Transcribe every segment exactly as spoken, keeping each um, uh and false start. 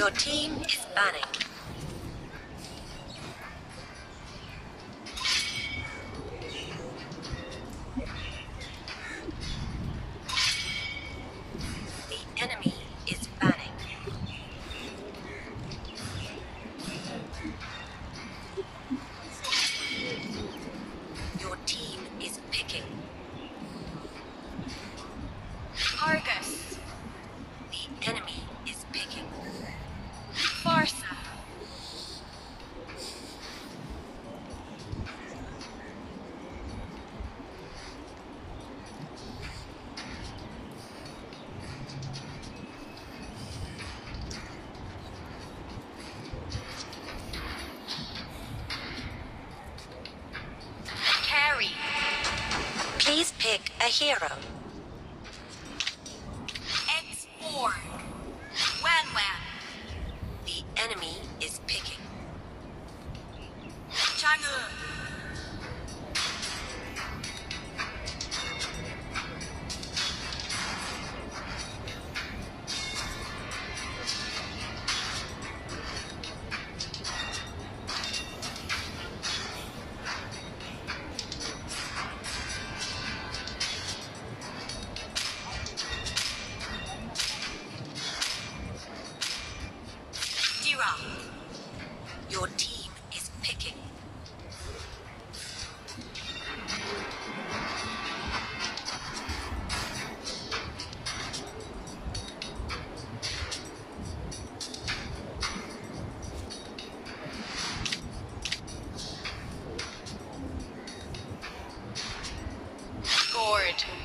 Your team is banning. The enemy is banning. Your team is picking. Argus. The enemy is picking. Farsa. Carry. Please pick a hero. X four. Wan Wan. The enemy is picking. Chang'e. Dira. Your team is picking. Gord.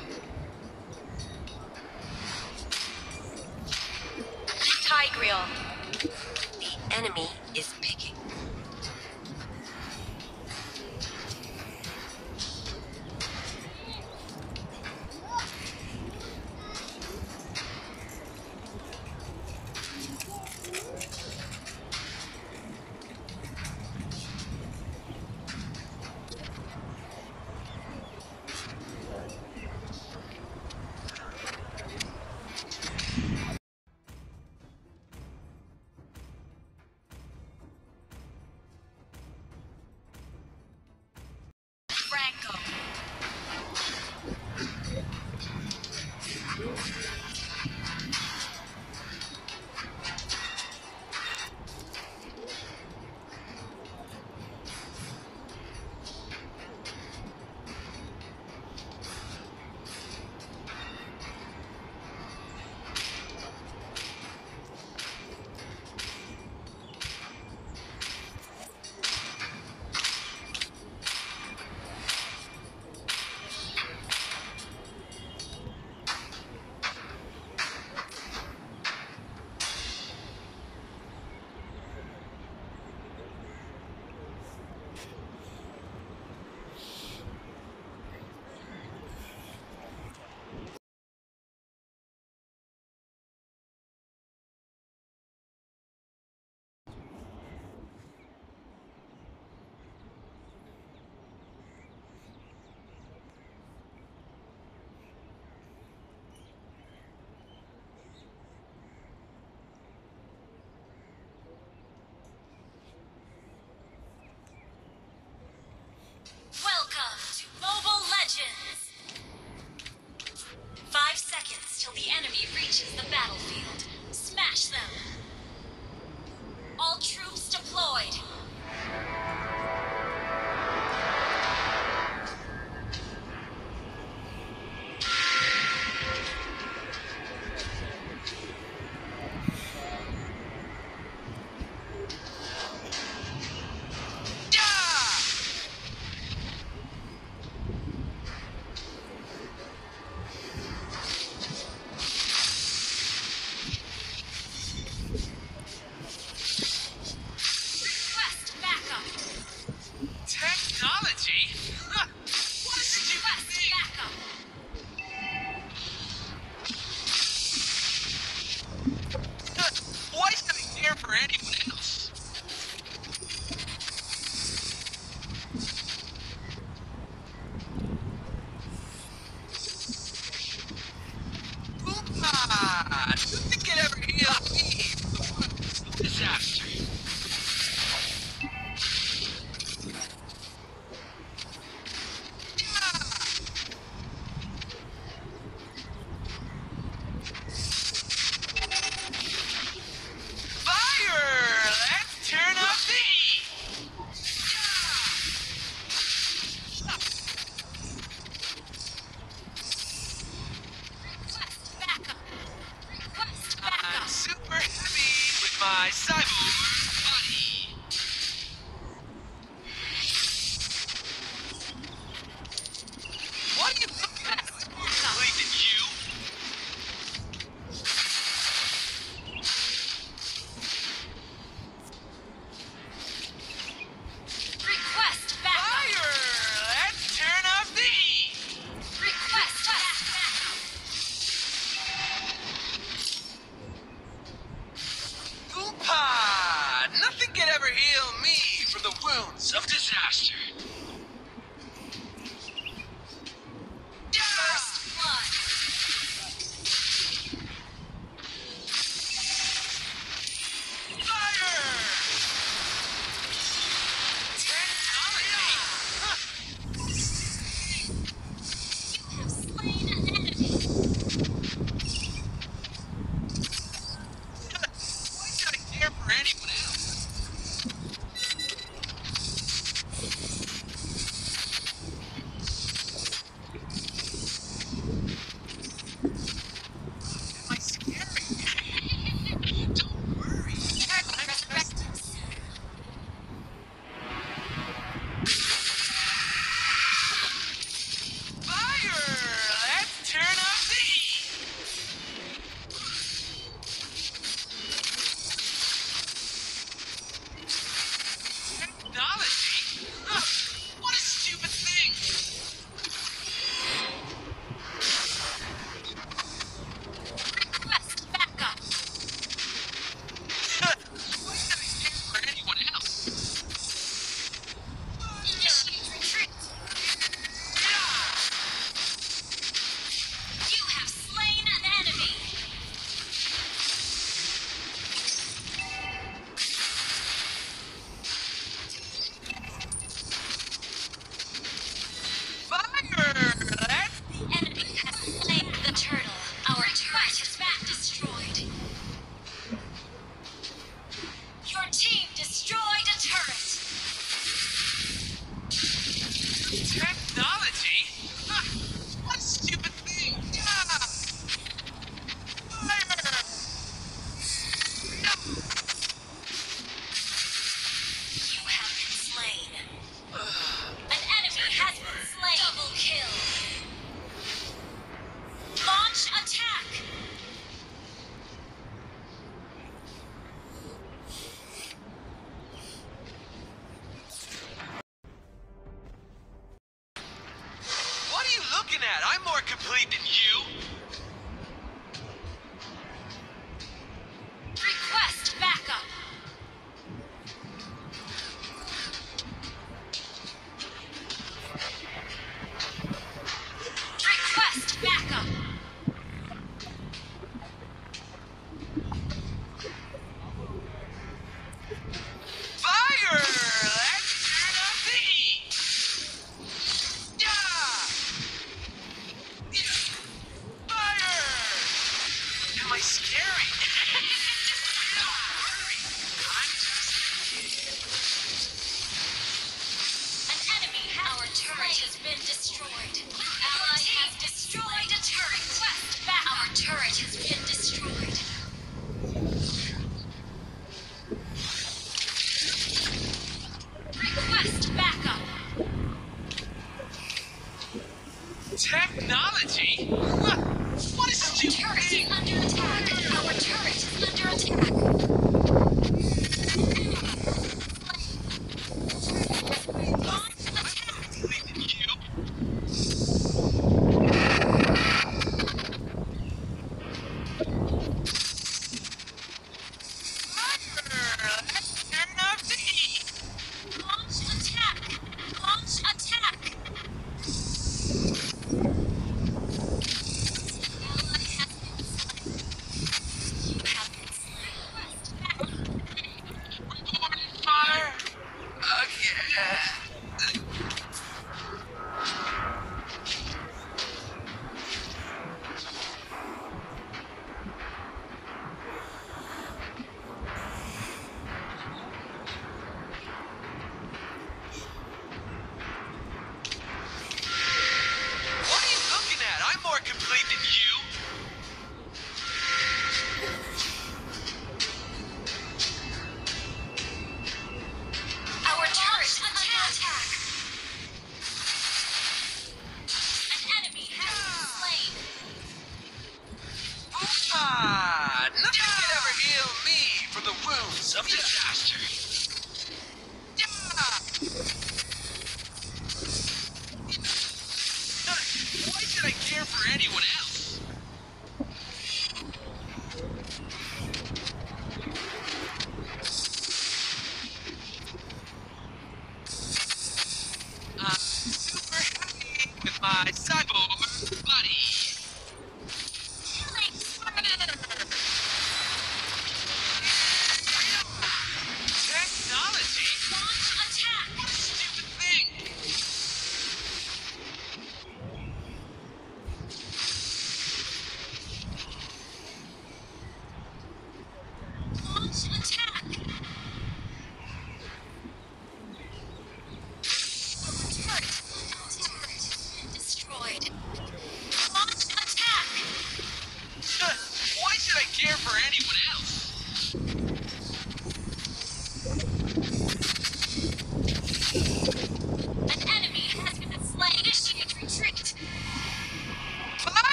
Tigreal. The enemy is picking. wounds of disaster. First blood. Fire! Technology! You have slain an enemy. Why should I care for anyone else? Am I scary? Don't worry. Resurrected soon. Fire! Let's turn up the heat! Technology? Huh, what a stupid thing! Request backup. Why should I stand for anyone else? Initiate retreat. You have slain an enemy. Fire! Let's... The enemy has slain the turtle. Our turret has been destroyed. Your team destroyed a turret. Technology? Huh, what a stupid thing! Yeah! Fire! No! You have been slain. An enemy has been slain. Double kill. Launch attack. What are you looking at? I'm more complete than you! Request backup. Request backup. Fire! Let's turn up the heat! Yeah! Yeah! Fire! Am I scary? Don't worry. I'm just a kid. An enemy. Our turret has been destroyed. Ally has destroyed a turret. Request back. Our turret has been destroyed. Request backup. Technology? Huh, what a stupid Turret thing! is under attack. Our turret is under attack. Launch attack. Complete than you? Fire! Let's turn up the heat! Launch attack. Launch attack.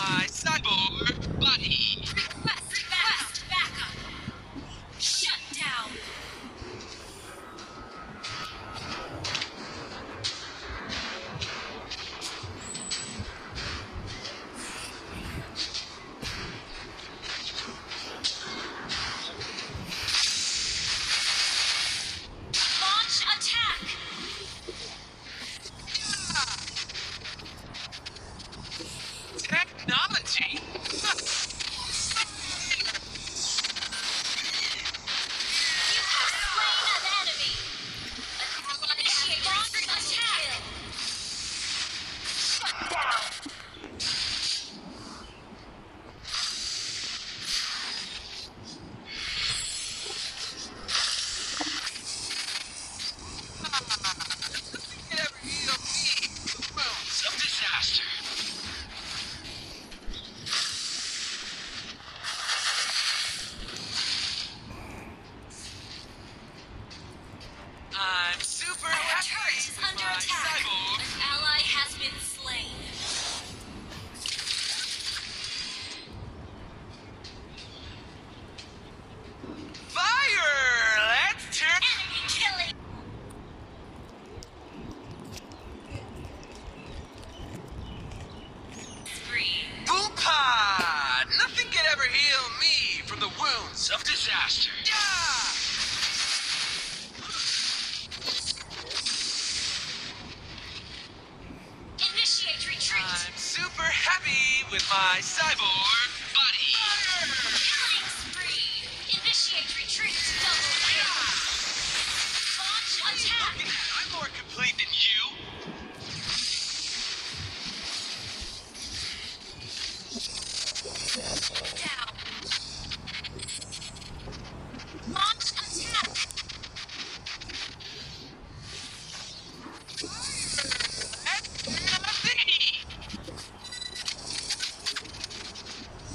my cyborg buddy. Request fast backup. Shut down. Launch attack. Technology? You have slain an enemy. Initiate launch attack. Shut down. Get every heal me. The wounds of disaster. I'm super Our happy turret is with under my attack. cyborg. An ally has been slain. Fire! Let's turn. Enemy killing. Spree. Boompa! Nothing can ever heal me from the wounds of disaster. Yeah! Initiate retreat. I'm super happy with my cyborg buddy. Killing spree. Initiate retreat. Double kill. Launch attack. Look at that, I'm more complete than you. Down. Launch attack. Let's see.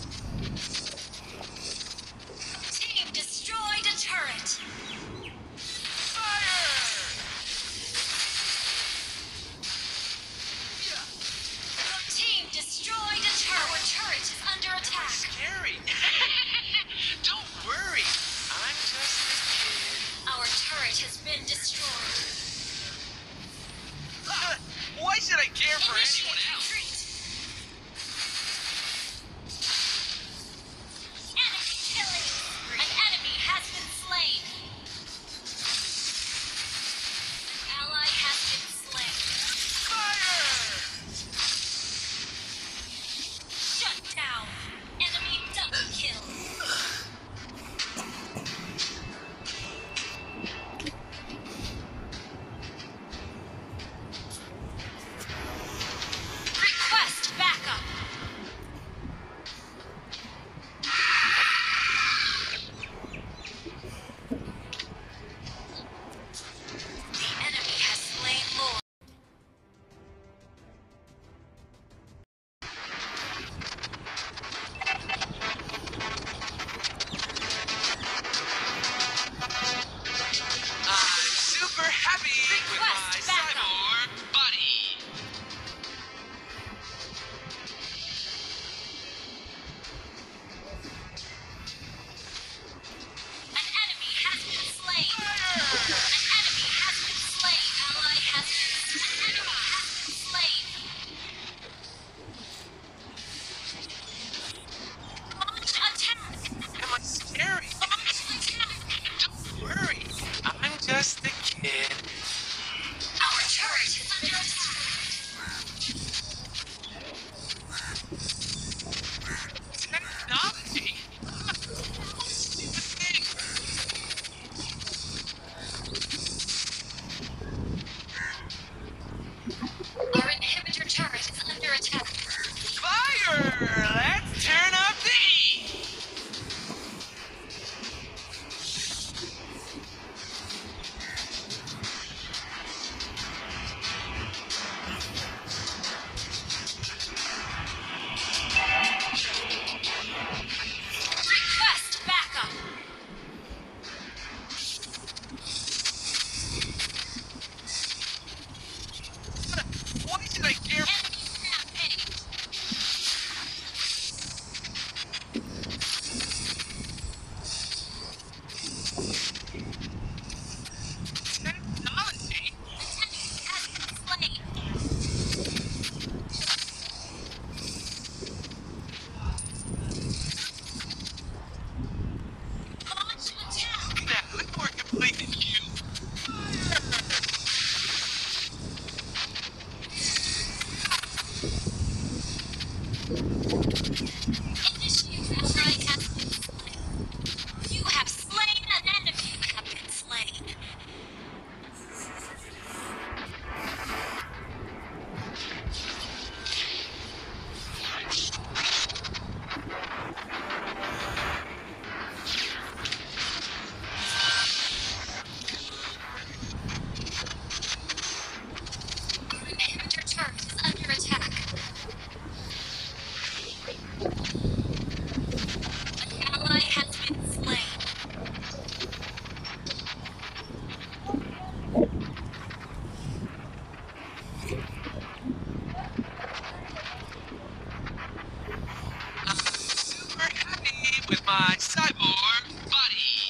Initiate ally has been slain. You have slain an enemy. You have been slain. Your inhibitor turret is under attack. An ally has been slain. Super happy with my cyborg body.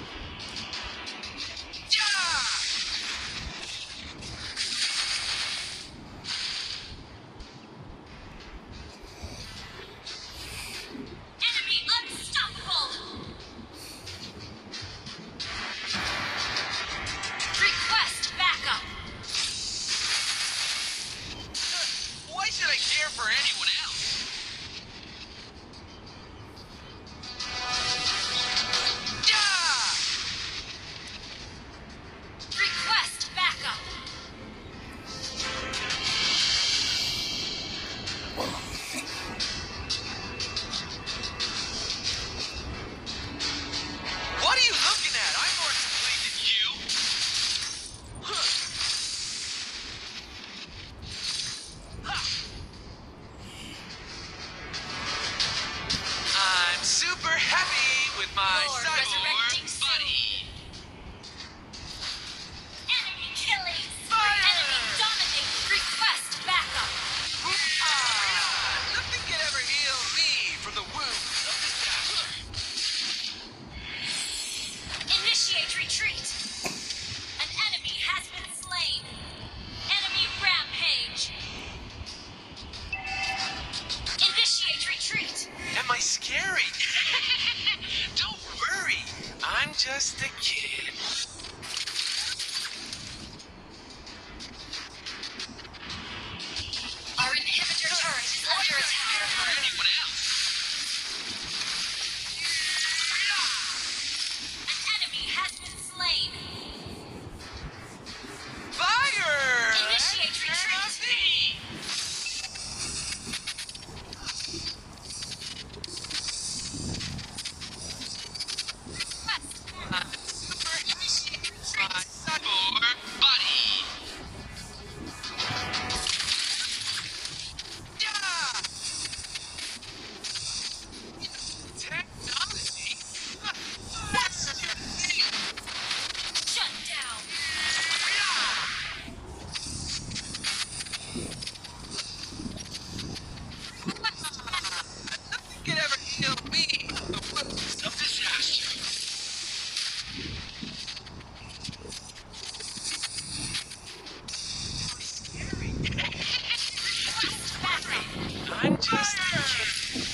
Yeah! Enemy unstoppable. Request backup. Why should I care for anyone else? Yeah! Request backup. What are you looking at? I'm more complete than you. Huh. Ha. I'm super happy with my Lord cyborg resurrecting soon. body. Enemy killing. Fire! Enemy dominating. Request backup. Ah, nothing can ever heal me from the wounds of disaster. Initiate retreat. An enemy has been slain. Enemy rampage. Initiate retreat. Am I scary? Don't worry, I'm just a kid. Our inhibitor turret is under attack. For anyone else? An enemy has been slain. Fire! Initiate retreat. Request I'm super initiate my retreat. cyborg body. Yeah! Technology? What's your name? Shut down. Nothing can ever heal me from the wounds of disaster. I'm just a kid.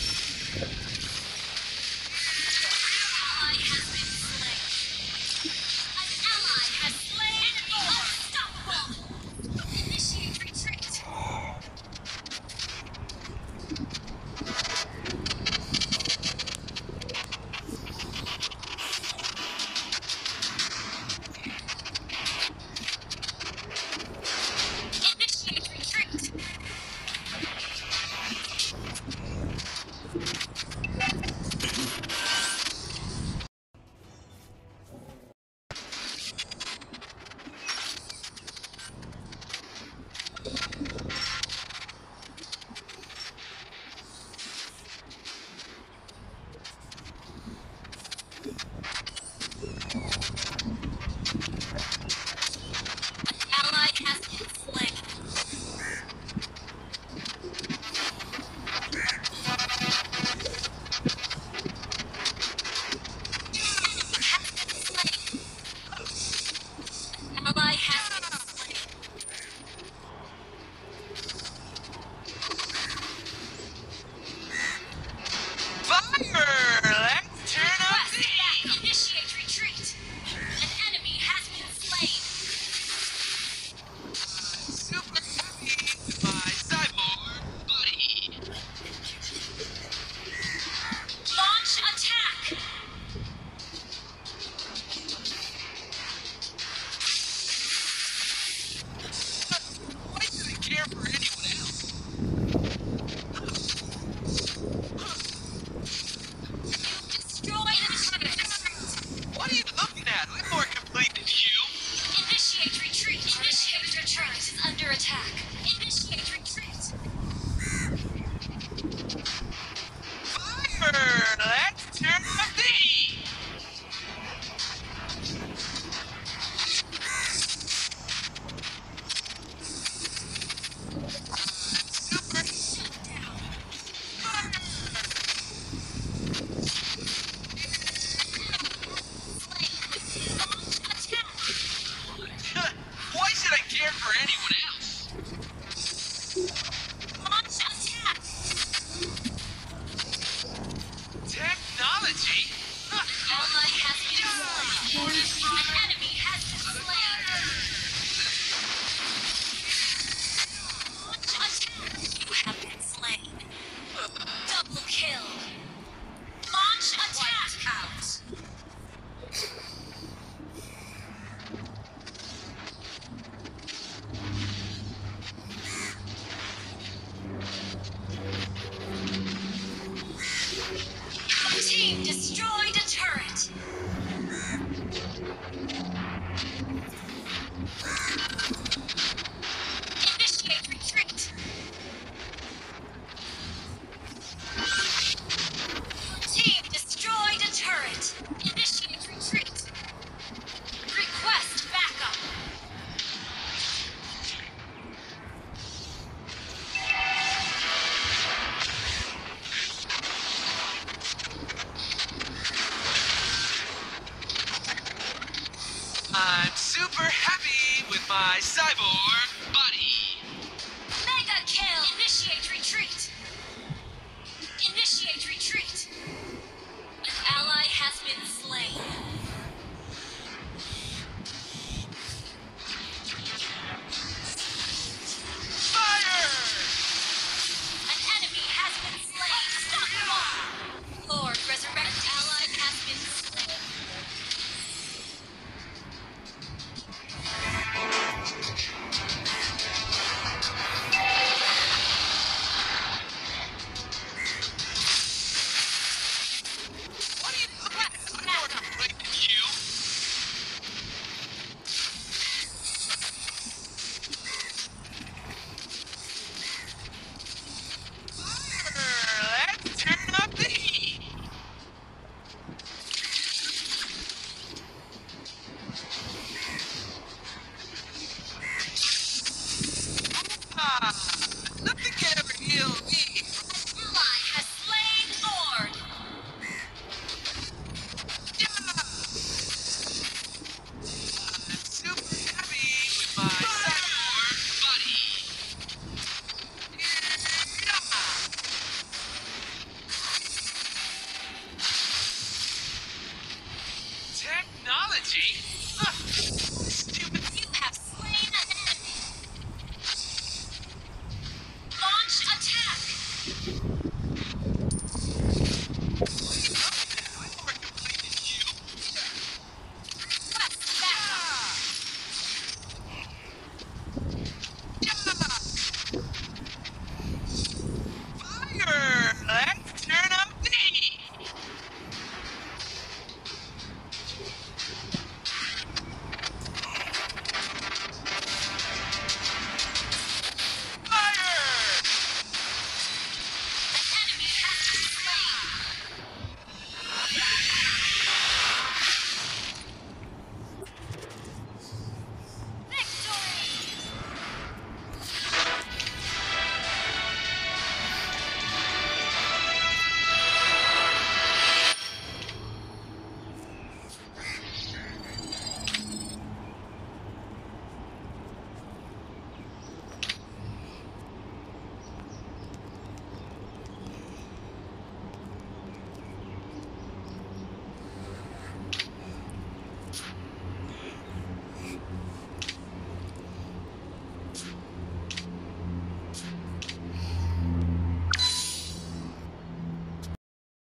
Ally has been slain. An ally has slain. Enemy unstoppable. Initiate retreat. Initiate retreat. Ally has been slain. super happy with my cyborg